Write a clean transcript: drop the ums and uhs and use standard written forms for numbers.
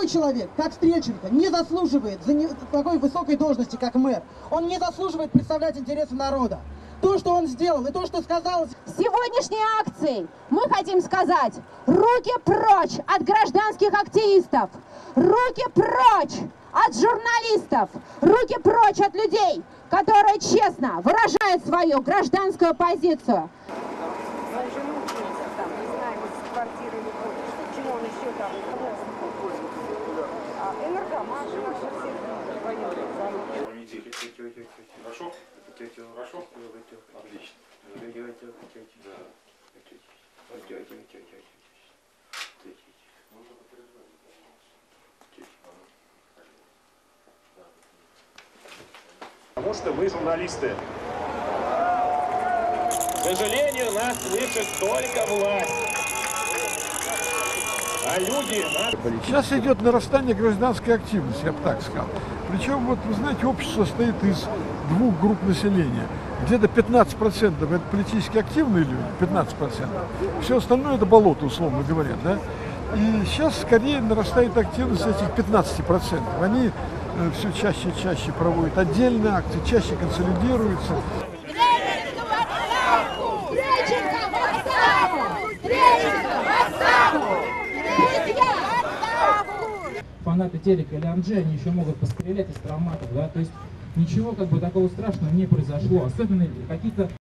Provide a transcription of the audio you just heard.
такой человек, как Стрельченко, не заслуживает такой высокой должности, как мэр. Он не заслуживает представлять интересы народа. То, что он сделал, и то, что сказал... С сегодняшней акцией мы хотим сказать: руки прочь от гражданских активистов, руки прочь от журналистов, руки прочь от людей, которые честно выражают свою гражданскую позицию. Хорошо? Хорошо? Отлично. Потому что мы журналисты. К сожалению, нас слышит только власть. А люди... Сейчас идет нарастание гражданской активности, я бы так сказал. Причем, вот, вы знаете, общество состоит из двух групп населения. Где-то 15% это политически активные люди, 15%. Все остальное это болото, условно говоря, да. И сейчас скорее нарастает активность этих 15%. Они все чаще и чаще проводят отдельные акции, чаще консолидируются. Фанаты телека или Анджи, они еще могут пострелять из травматов, да, то есть ничего как бы такого страшного не произошло, особенно какие-то